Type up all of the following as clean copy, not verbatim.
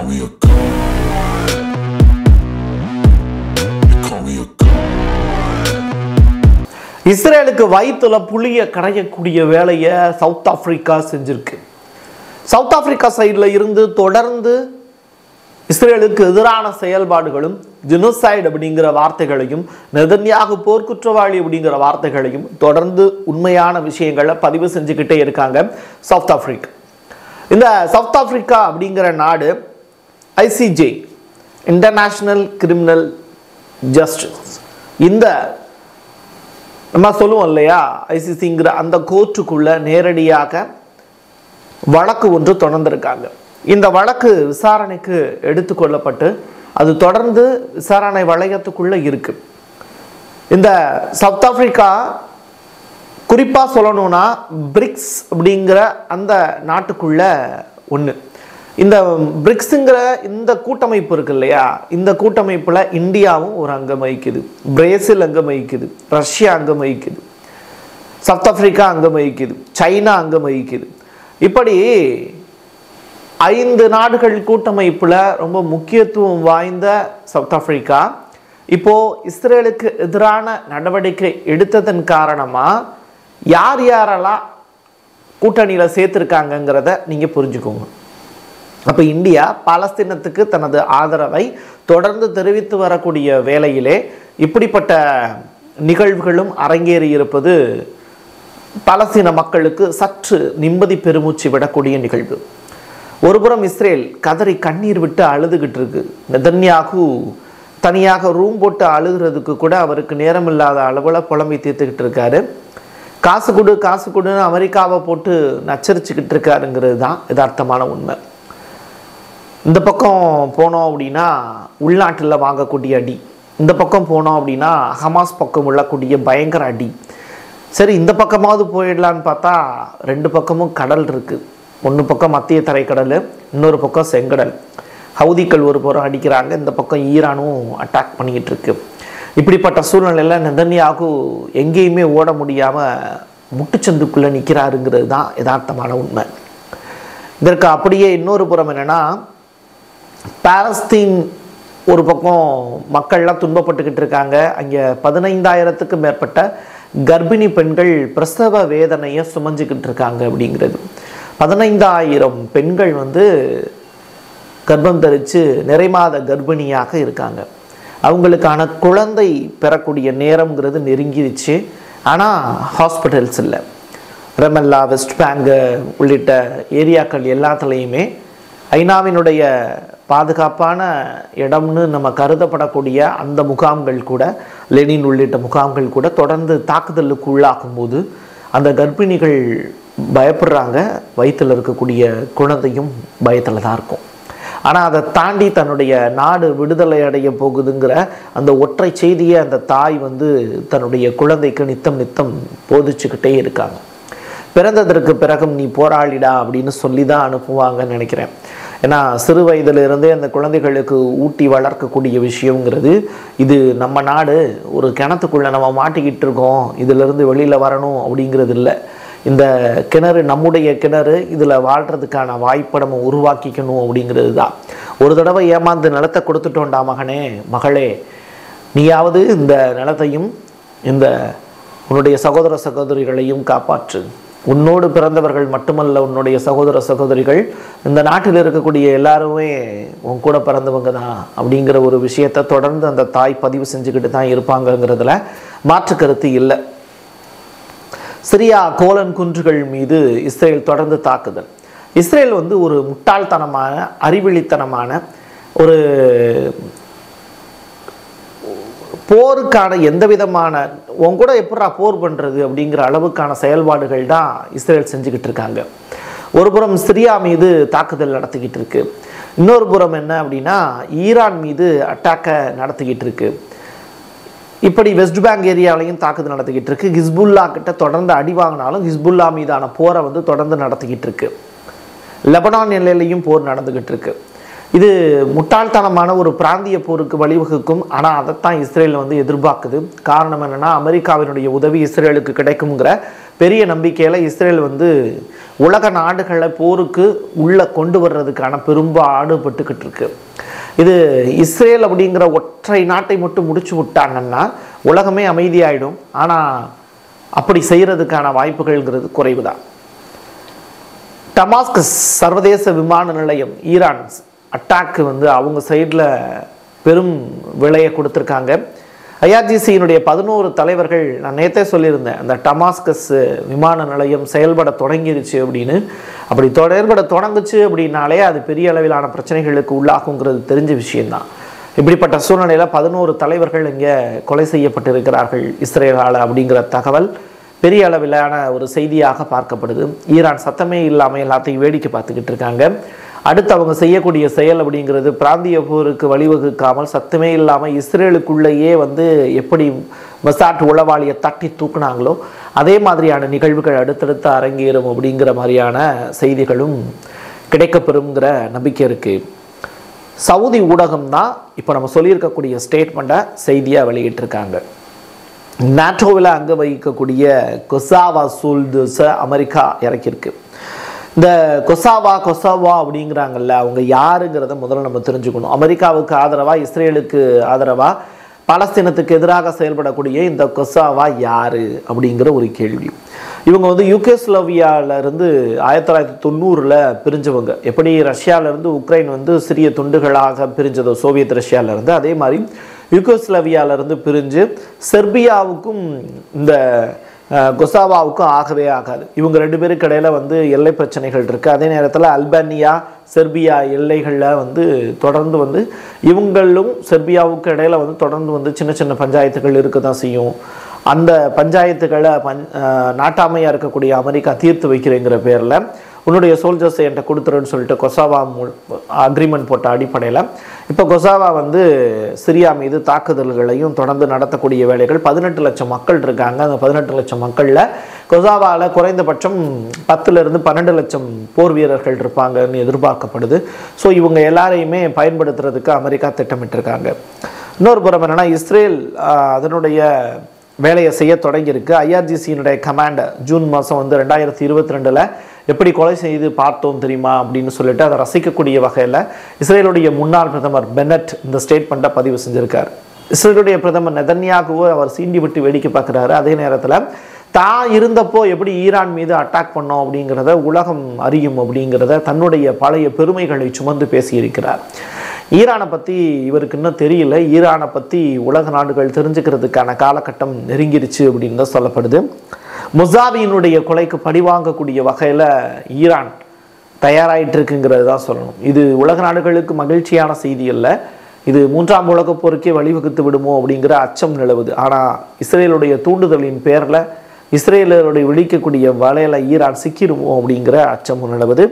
me a god. You call me a god. இஸ்ரேலுக்கு வயிற்றுல புளிய கரையக்கூடிய வேலையை சவுத் ஆப்பிரிக்கா செஞ்சிருக்கு. சவுத் ஆப்பிரிக்கா சைடில் இருந்து தொடர்ந்து இஸ்ரேலுக்கு எதிரான செயல்பாடுகளும் ஜெனோசைடு அப்படிங்கிற வார்த்தைகளையும் நெதன்யாகு போர்க்குற்றவாளி அப்படிங்கிற வார்த்தைகளையும் தொடர்ந்து உண்மையான விஷயங்களை பதிவு செஞ்சுக்கிட்டே இருக்காங்க சவுத் ஆப்பிரிக்கா. இந்த சவுத் ஆப்பிரிக்கா அப்படிங்கிற நாடு ஐசிஜே இன்டர்நேஷ்னல் கிரிமினல் ஜஸ்டிஸ் இந்த நம்ம சொல்லுவோம் இல்லையா ஐசிசிங்கிற அந்த கோர்ட்டுக்குள்ள நேரடியாக வழக்கு ஒன்று தொடர்ந்திருக்காங்க. இந்த வழக்கு விசாரணைக்கு எடுத்துக்கொள்ளப்பட்டு அது தொடர்ந்து விசாரணை வளையத்துக்குள்ள இருக்கு. இந்த சவுத் ஆப்பிரிக்கா குறிப்பாக சொல்லணும்னா பிரிக்ஸ் அப்படிங்கிற அந்த நாட்டுக்குள்ள ஒன்று. இந்த பிரிக்ஸுங்கிற இந்த கூட்டமைப்பு இருக்கு இல்லையா, இந்த கூட்டமைப்பில் இந்தியாவும் ஒரு அங்கம் வகிக்குது, பிரேசில் அங்கம் வகிக்குது, ரஷ்யா அங்கம் வகிக்குது, சவுத் ஆப்பிரிக்கா அங்கம் வகிக்குது, சைனா அங்கம் வகிக்குது. இப்படி 5 நாடுகள் கூட்டமைப்பில் ரொம்ப முக்கியத்துவம் வாய்ந்த சவுத் ஆப்பிரிக்கா இப்போ இஸ்ரேலுக்கு எதிரான நடவடிக்கை எடுத்ததன் காரணமாக யார் யாரெல்லாம் கூட்டணியில் சேர்த்துருக்காங்கங்கிறத நீங்கள் புரிஞ்சுக்கோங்க. அப்போ இந்தியா பாலஸ்தீனத்துக்கு தனது ஆதரவை தொடர்ந்து தெரிவித்து வரக்கூடிய வேளையிலே இப்படிப்பட்ட நிகழ்வுகளும் அரங்கேறி இருப்பது பாலஸ்தீன மக்களுக்கு சற்று நிம்மதி பெருமூச்சு விடக்கூடிய நிகழ்வு. ஒருபுறம் இஸ்ரேல் கதறி கண்ணீர் விட்டு அழுதுகிட்டு இருக்கு. நெதன்யாகு தனியாக ரூம் போட்டு அழுகிறதுக்கு கூட அவருக்கு நேரம் இல்லாத அளவில் புலம்பி தீர்த்துக்கிட்டு இருக்காரு. காசு கொடுன்னு அமெரிக்காவை போட்டு நச்சரிச்சுக்கிட்டு இருக்காருங்கிறது தான் யதார்த்தமான உண்மை. இந்த பக்கம் போனோம் அப்படின்னா உள்நாட்டில் வாங்கக்கூடிய அடி, இந்த பக்கம் போனோம் அப்படின்னா ஹமாஸ் பக்கம் உள்ளக்கூடிய பயங்கர அடி. சரி, இந்த பக்கமாவது போயிடலான்னு பார்த்தா 2 பக்கமும் கடல் இருக்குது. ஒன்று பக்கம் மத்திய தரைக்கடல், இன்னொரு பக்கம் செங்கடல். ஹவுதிகள் ஒரு புறம் அடிக்கிறாங்க, இந்த பக்கம் ஈரானும் அட்டாக் பண்ணிக்கிட்டு இருக்கு. இப்படிப்பட்ட சூழ்நிலையில் நெதன்யாகு எங்கேயுமே ஓட முடியாமல் முட்டுச்சந்துக்குள்ளே நிற்கிறாருங்கிறது தான் யதார்த்தமான உண்மை. இதற்கு அப்படியே இன்னொரு புறம் என்னென்னா, பாலஸ்தீன் ஒரு பக்கம் மக்கள்லாம் துன்பப்பட்டுக்கிட்டு இருக்காங்க. அங்கே 15,000க்கும் மேற்பட்ட கர்ப்பிணி பெண்கள் பிரசவ வேதனையை சுமஞ்சிக்கிட்டு இருக்காங்க. அப்படிங்கிறது 15,000 பெண்கள் கர்ப்பம் தரித்து நிறைமாத கர்ப்பிணியாக இருக்காங்க. அவங்களுக்கான குழந்தை பெறக்கூடிய நேரம்ங்கிறது நெருங்கிடுச்சு. ஆனால் ஹாஸ்பிட்டல்ஸ் இல்லை. ரெமல்லா, வெஸ்ட் பேங்க் உள்ளிட்ட ஏரியாக்கள் எல்லாத்துலேயுமே ஐநாவினுடைய பாதுகாப்பான இடம்னு நம்ம கருதப்படக்கூடிய அந்த முகாம்கள் கூட, லெனின் உள்ளிட்ட முகாம்கள் கூட தொடர்ந்து தாக்குதலுக்கு உள்ளாக்கும் போது அந்த கர்ப்பிணிகள் பயப்படுறாங்க. வயிற்றில் இருக்கக்கூடிய குழந்தையும் பயத்தில் தான் இருக்கும். ஆனால் அதை தாண்டி தன்னுடைய நாடு விடுதலை அடைய போகுதுங்கிற அந்த ஒற்றை செய்தியை அந்த தாய் தன்னுடைய குழந்தைக்கு நித்தம் போதிச்சுக்கிட்டே இருக்காங்க. பிறந்ததற்கு பிறகும் நீ போராளிடா அப்படின்னு சொல்லி தான் அனுப்புவாங்கன்னு நினைக்கிறேன். ஏன்னா சிறு வயதிலிருந்தே அந்த குழந்தைகளுக்கு ஊட்டி வளர்க்கக்கூடிய விஷயங்கிறது, இது நம்ம நாடு ஒரு கிணத்துக்குள்ளே நம்ம மாட்டிக்கிட்டு இருக்கோம், இதிலிருந்து வெளியில் வரணும் அப்படிங்கிறது இல்லை. இந்த கிணறு நம்முடைய கிணறு, இதில் வாழ்கிறதுக்கான வாய்ப்பை நம்ம உருவாக்கிக்கணும் அப்படிங்கிறது தான். ஒரு தடவை ஏமாந்து நிலத்தை கொடுத்துட்டோண்டா மகனே மகளே, நீயாவது இந்த நிலத்தையும் இந்த உன்னுடைய சகோதர சகோதரிகளையும் காப்பாற்று. உன்னோடு பிறந்தவர்கள் மட்டுமல்ல, உன்னுடைய சகோதர சகோதரிகள் இந்த நாட்டில் இருக்கக்கூடிய எல்லாருமே உன் கூட பிறந்தவங்க தான் அப்படிங்கிற ஒரு விஷயத்தை தொடர்ந்து அந்த தாய் பதிவு செஞ்சுக்கிட்டு தான் இருப்பாங்கங்கிறதுல மாற்று கருத்து இல்லை. சிரியா கோலன் குன்றுகள் மீது இஸ்ரேல் தொடர்ந்து தாக்குதல். இஸ்ரேல் ஒரு முட்டாள்தனமான அறிவிலித்தனமான ஒரு போருக்கான எந்த விதமான உன் கூட எப்படா போர் பண்ணுறது அப்படிங்கிற அளவுக்கான செயல்பாடுகள் தான் இஸ்ரேல் செஞ்சுக்கிட்டு இருக்காங்க. ஒரு புறம் சிரியா மீது தாக்குதல் நடத்திக்கிட்டு இருக்கு, இன்னொரு புறம் என்ன அப்படின்னா ஈரான் மீது அட்டாக்கை நடத்திக்கிட்டு இருக்கு. இப்படி வெஸ்ட் பேங்க் ஏரியாவிலையும் தாக்குதல் நடத்திக்கிட்டு இருக்கு. ஹிஸ்புல்லா கிட்ட தொடர்ந்து அடி வாங்கினாலும் ஹிஸ்புல்லா மீதான போரை தொடர்ந்து நடத்திக்கிட்டு இருக்கு. லெபனான் எல்லையிலையும் போர் நடந்துக்கிட்டு இருக்கு. இது முட்டாள்தனமான ஒரு பிராந்திய போருக்கு வழிவகுக்கும். ஆனால் அதைத்தான் இஸ்ரேல் எதிர்பார்க்குது. காரணம் என்னென்னா, அமெரிக்காவினுடைய உதவி இஸ்ரேலுக்கு கிடைக்குங்கிற பெரிய நம்பிக்கையில் இஸ்ரேல் உலக நாடுகளை போருக்கு உள்ளே கொண்டு வர்றதுக்கான பெரும்பாடுபட்டுக்கிட்டு இருக்கு. இது இஸ்ரேல் அப்படிங்கிற ஒற்றை நாட்டை மட்டும் முடிச்சு விட்டாங்கன்னா உலகமே அமைதியாயிடும். ஆனால் அப்படி செய்கிறதுக்கான வாய்ப்புகள்ங்கிறது குறைவு தான். டமாஸ்கஸ் சர்வதேச விமான நிலையம் ஈரான் அட்டாக்கு அவங்க சைடில் பெரும் விலையை கொடுத்துருக்காங்க. ஐஆர்ஜிசியினுடைய 11 தலைவர்கள், நான் நேற்றே சொல்லியிருந்தேன், அந்த டமாஸ்கஸ் விமான நிலையம் செயல்பட தொடங்கிருச்சு அப்படின்னு. அப்படி செயல்பட தொடங்குச்சு அப்படின்னாலே அது பெரிய அளவிலான பிரச்சனைகளுக்கு உள்ளாகுங்கிறது தெரிஞ்ச விஷயம்தான். இப்படிப்பட்ட சூழ்நிலையில் 11 தலைவர்கள் இங்கே கொலை செய்யப்பட்டிருக்கிறார்கள் இஸ்ரேலால் அப்படிங்கிற தகவல் பெரிய அளவிலான ஒரு செய்தியாக பார்க்கப்படுது. ஈரான் சத்தமே இல்லாமல் எல்லாத்தையும் வேடிக்கை பார்த்துக்கிட்டு இருக்காங்க. அடுத்து அவங்க செய்யக்கூடிய செயல் அப்படிங்கிறது பிராந்திய போருக்கு வழிவகுக்காமல் சத்தமே இல்லாமல் இஸ்ரேலுக்குள்ளேயே எப்படி மொசாட் உளவாளியை தட்டி தூக்குனாங்களோ அதே மாதிரியான நிகழ்வுகள் அடுத்தடுத்து அரங்கேறும் அப்படிங்கிற மாதிரியான செய்திகளும் கிடைக்கப்பெறுங்கிற நம்பிக்கை இருக்குது. சவுதி ஊடகம் தான் இப்போ நம்ம சொல்லியிருக்கக்கூடிய ஸ்டேட்மெண்ட்டை செய்தியாக வெளியிட்டிருக்காங்க. நாட்டோவில் அங்க வகிக்கக்கூடிய கொசாவா சோல்ஜர்ஸை அமெரிக்கா இறக்கியிருக்கு. இந்த கொசாவா அப்படிங்கிறாங்கல்ல, அவங்க யாருங்கிறத முதல்ல நம்ம தெரிஞ்சுக்கணும். அமெரிக்காவுக்கு ஆதரவா, இஸ்ரேலுக்கு ஆதரவா, பாலஸ்தீனத்துக்கு எதிராக செயல்படக்கூடிய இந்த கொசாவா யாரு அப்படிங்கிற ஒரு கேள்வி. இவங்க யூகோஸ்லோவியாவிலிருந்து 1990 பிரிஞ்சவங்க. எப்படி ரஷ்யாவிலேருந்து உக்ரைன் சிறிய துண்டுகளாக பிரிஞ்சதோ சோவியத் ரஷ்யாவிலேருந்து, அதே மாதிரி யூகோஸ்லோவியாவிலிருந்து பிரிஞ்சு செர்பியாவுக்கும் இந்த கொசாவாவுக்கும் ஆகவே ஆகாது. இவங்க 2 பேருக்கு இடையில எல்லை பிரச்சனைகள் இருக்குது. அதே நேரத்தில் அல்பானியா செர்பியா எல்லைகளில் தொடர்ந்து இவங்களும் செர்பியாவுக்கு இடையில தொடர்ந்து சின்ன சின்ன பஞ்சாயத்துகள் இருக்க தான் செய்யும். அந்த பஞ்சாயத்துக்களை நாட்டாமையாக இருக்கக்கூடிய அமெரிக்கா தீர்த்து வைக்கிறேங்கிற பேரில் உன்னுடைய சோல்ஜர்ஸை என்கிட்ட கொடுத்துருன்னு சொல்லிட்டு கொசாவா அக்ரிமெண்ட் போட்ட அடிப்படையில் இப்போ கொசாவா சிரியா மீது தாக்குதல்களையும் தொடர்ந்து நடத்தக்கூடிய வேலைகள். 18 லட்சம் மக்கள் இருக்காங்க. அந்த 18 லட்சம் மக்களில் கொசாவாவில் குறைந்தபட்சம் 10 to 12 லட்சம் போர் வீரர்கள் இருப்பாங்கன்னு எதிர்பார்க்கப்படுது. ஸோ இவங்க எல்லாரையுமே பயன்படுத்துறதுக்கு அமெரிக்கா திட்டமிட்டிருக்காங்க. இன்னொரு புறம் என்னென்னா, இஸ்ரேல் அதனுடைய வேலையை செய்ய தொடங்கியிருக்கு. ஐஆர்ஜிசியினுடைய கமாண்டர் ஜூன் மாதம் 2022 எப்படி கொலை செய்து பார்த்தோம் தெரியுமா அப்படின்னு சொல்லிட்டு அதை ரசிக்கக்கூடிய வகையில் இஸ்ரேலுடைய முன்னாள் பிரதமர் பெனட் இந்த ஸ்டேட்மெண்ட்டை பதிவு செஞ்சுருக்கார். இஸ்ரேலுடைய பிரதமர் நெதன்யாகுவை அவர் சீண்டி விட்டு வேடிக்கை பார்க்குறாரு. அதே நேரத்தில் தான் இருந்தப்போ எப்படி ஈரான் மீது அட்டாக் பண்ணோம் அப்படிங்கிறத உலகம் அறியும் அப்படிங்கிறத தன்னுடைய பழைய பெருமைகளை சுமந்து பேசியிருக்கிறார். ஈரானை பற்றி இவருக்கு இன்னும் தெரியல. ஈரானை பற்றி உலக நாடுகள் தெரிஞ்சுக்கிறதுக்கான காலகட்டம் நெருங்கிருச்சு அப்படின்னு தான் சொல்லப்படுது. முசாவியினுடைய கொலைக்கு பழிவாங்கக்கூடிய வகையில் ஈரான் தயாராகிட்டு இருக்குங்கிறது தான் சொல்லணும். இது உலக நாடுகளுக்கு மகிழ்ச்சியான செய்தி அல்ல. இது 3ஆம் உலகப் போருக்கே வழிவகுத்து விடுமோ அப்படிங்கிற அச்சம் நிலவுது. ஆனால் இஸ்ரேலுடைய தூண்டுதலின் பேரில் இஸ்ரேலருடைய விழிக்கக்கூடிய வலையில் ஈரான் சிக்கிடுமோ அப்படிங்கிற அச்சம் நிலவுது.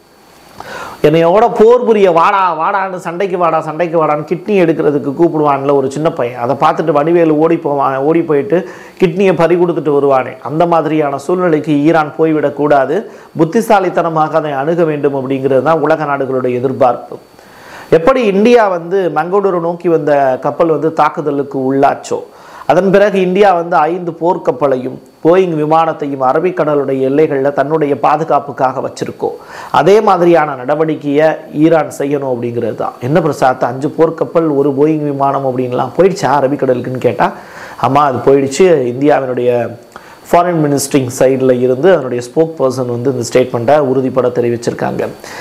என்னையோட போர் புரிய வாடான்னு சண்டைக்கு வாடான்னு கிட்னி எடுக்கிறதுக்கு கூப்பிடுவான்ல ஒரு சின்ன பையன். அதை பார்த்துட்டு வடிவேலு ஓடி போயிட்டு கிட்னியை பறி கொடுத்துட்டு வருவானே, அந்த மாதிரியான சூழ்நிலைக்கு ஈரான் போய்விடக்கூடாது. புத்திசாலித்தனமாக அதை அணுக வேண்டும் அப்படிங்கிறது தான் உலக நாடுகளுடைய எதிர்பார்ப்பு. எப்படி இந்தியா மங்களூரு நோக்கி வந்த கப்பல் தாக்குதலுக்கு உள்ளாச்சோ, அதன் பிறகு இந்தியா 5 போர்க்கப்பலையும் போயிங் விமானத்தையும் அரபிக்கடலுடைய எல்லைகளில் தன்னுடைய பாதுகாப்புக்காக வச்சிருக்கோம். அதே மாதிரியான நடவடிக்கையை ஈரான் செய்யணும் அப்படிங்கிறது தான். என்ன பிரசாத், 5 போர்க்கப்பல் 1 போயிங் விமானம் அப்படின்லாம் போயிடுச்சா அரபிக்கடலுக்குன்னு கேட்டால், ஆமாம் அது போயிடுச்சு. இந்தியாவினுடைய ஃபாரின் மினிஸ்ட்ரிங் சைடில் இருந்து அதனுடைய ஸ்போக் பர்சன் இந்த ஸ்டேட்மெண்ட்டை உறுதிப்பட தெரிவிச்சிருக்காங்க.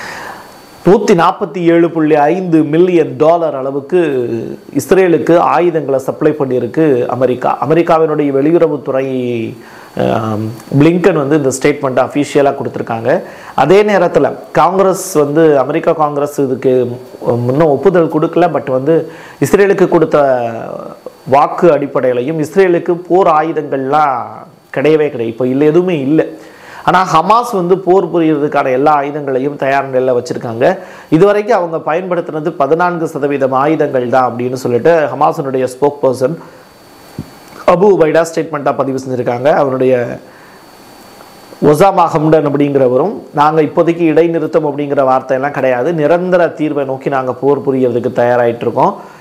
$147.5 மில்லியன் அளவுக்கு இஸ்ரேலுக்கு ஆயுதங்களை சப்ளை பண்ணியிருக்கு அமெரிக்கா. அமெரிக்காவினுடைய வெளியுறவுத்துறை பிளிங்கன் இந்த ஸ்டேட்மெண்ட்டை அஃபிஷியலாக கொடுத்துருக்காங்க. அதே நேரத்தில் காங்கிரஸ் அமெரிக்கா காங்கிரஸ் இதுக்கு இன்னும் ஒப்புதல் கொடுக்கல. பட் இஸ்ரேலுக்கு கொடுத்த வாக்கு அடிப்படையிலையும் இஸ்ரேலுக்கு போர் ஆயுதங்கள்லாம் கிடையவே கிடையாது. இப்போ இல்லை, எதுவுமே இல்லை. ஆனால் ஹமாஸ் போர் புரியறதுக்கான எல்லா ஆயுதங்களையும் தயார் நிலையில் வச்சுருக்காங்க. இதுவரைக்கும் அவங்க பயன்படுத்தினது 14% ஆயுதங்கள் தான் அப்படின்னு சொல்லிட்டு ஹமாஸினுடைய ஸ்போக் பர்சன் அபு உபைடா ஸ்டேட்மெண்ட்டாக பதிவு செஞ்சுருக்காங்க. அவருடைய ஒசாமா ஹம்டன் அப்படிங்கிறவரும், நாங்கள் இப்போதைக்கு இடைநிறுத்தம் அப்படிங்கிற வார்த்தையெல்லாம் கிடையாது, நிரந்தர தீர்வை நோக்கி நாங்கள் போர் புரியறதுக்கு தயாராகிட்டு இருக்கோம்.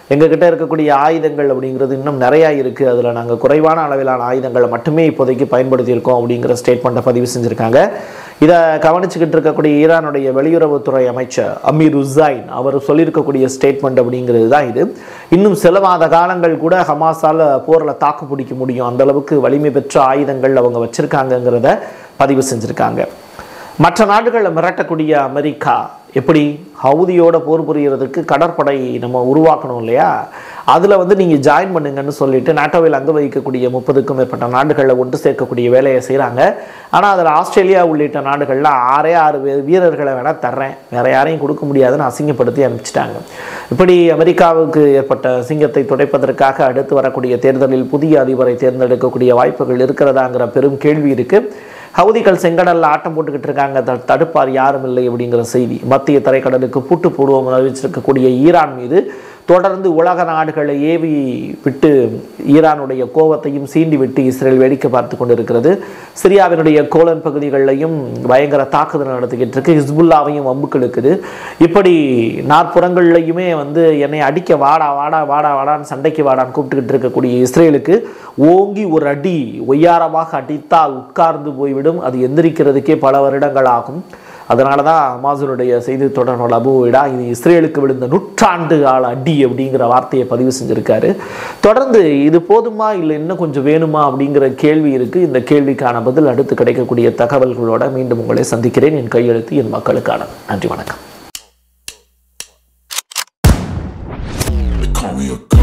எங்ககிட்ட இருக்கக்கூடிய ஆயுதங்கள் அப்படிங்கிறது இன்னும் நிறையா இருக்குது, அதில் நாங்கள் குறைவான அளவிலான ஆயுதங்களை மட்டுமே இப்போதைக்கு பயன்படுத்தியிருக்கோம் அப்படிங்கிற ஸ்டேட்மெண்ட்டை பதிவு செஞ்சுருக்காங்க. இதை கவனிச்சுக்கிட்டு இருக்கக்கூடிய ஈரானுடைய வெளியுறவுத்துறை அமைச்சர் அமீர் உசைன் அவர் சொல்லியிருக்கக்கூடிய ஸ்டேட்மெண்ட் அப்படிங்கிறது தான் இது. இன்னும் சில மாத காலங்கள் கூட ஹமாஸால் போரில் தாக்கு பிடிக்க முடியும், அந்தளவுக்கு வலிமை பெற்ற ஆயுதங்கள் அவங்க வச்சுருக்காங்கங்கிறத பதிவு செஞ்சுருக்காங்க. மற்ற நாடுகளை மிரட்டக்கூடிய அமெரிக்கா எப்படி ஹவுதியோட போர் புரியறதுக்கு கடற்படை நம்ம உருவாக்கணும் இல்லையா, அதில் நீங்கள் ஜாயின் பண்ணுங்கன்னு சொல்லிட்டு நாட்டோவில் அங்கு வகிக்கக்கூடிய 30க்கும் மேற்பட்ட நாடுகளில் ஒன்று சேர்க்கக்கூடிய வேலையை செய்கிறாங்க. ஆனால் அதில் ஆஸ்திரேலியா உள்ளிட்ட நாடுகளில் 6 வீரர்களை வேணால் தர்றேன், வேறு யாரையும் கொடுக்க முடியாதுன்னு அசிங்கப்படுத்தி அனுப்பிச்சிட்டாங்க. இப்படி அமெரிக்காவுக்கு ஏற்பட்ட அசிங்கத்தை துடைப்பதற்காக அடுத்து வரக்கூடிய தேர்தலில் புதிய அதிபரை தேர்ந்தெடுக்கக்கூடிய வாய்ப்புகள் இருக்கிறதாங்கிற பெரும் கேள்வி இருக்குது. ஹவுதிகள் செங்கடலில் ஆட்டம் போட்டுக்கிட்டு இருக்காங்க, தடுப்பார் யாரும் இல்லை அப்படிங்கிற செய்தி. மத்திய தரைக்கடலுக்கு பூட்டு போடுவோம் அறிவிச்சிருக்கக்கூடிய ஈரான் மீது தொடர்ந்து உலக நாடுகளை ஏவி விட்டு ஈரானுடைய கோபத்தையும் சீண்டி விட்டு இஸ்ரேல் வேடிக்கை பார்த்து கொண்டிருக்கிறது. சிரியாவினுடைய கோலன் பகுதிகளிலையும் பயங்கர தாக்குதல் நடத்திக்கிட்டு இருக்கு, ஹிஸ்புல்லாவையும் வம்புக்களுக்குது. இப்படி நாற்புறங்கள்லையுமே என்னை அடிக்க வாடா வாடா வாடா வாடான்னு சண்டைக்கு வாடான்னு கூப்பிட்டுக்கிட்டு இருக்கக்கூடிய இஸ்ரேலுக்கு ஓங்கி ஒரு அடி ஒய்யாரமாக அடித்தால் உட்கார்ந்து போய்விடும், அது எந்திரிக்கிறதுக்கே பல வருடங்கள் ஆகும். அதனால தான் அமாசனுடைய செய்தி தொடர்பாளர் அபு உபைடா இது இஸ்ரேலுக்கு விழுந்த 100 ஆண்டு அடி அப்படிங்கிற வார்த்தையை பதிவு செஞ்சுருக்காரு. தொடர்ந்து இது போதுமா இல்லை இன்னும் கொஞ்சம் வேணுமா அப்படிங்கிற கேள்வி இருக்குது. இந்த கேள்விக்கான பதில் அடுத்து கிடைக்கக்கூடிய தகவல்களோட மீண்டும் உங்களை சந்திக்கிறேன். என் கையெழுத்து என் மக்களுக்கான. நன்றி, வணக்கம்.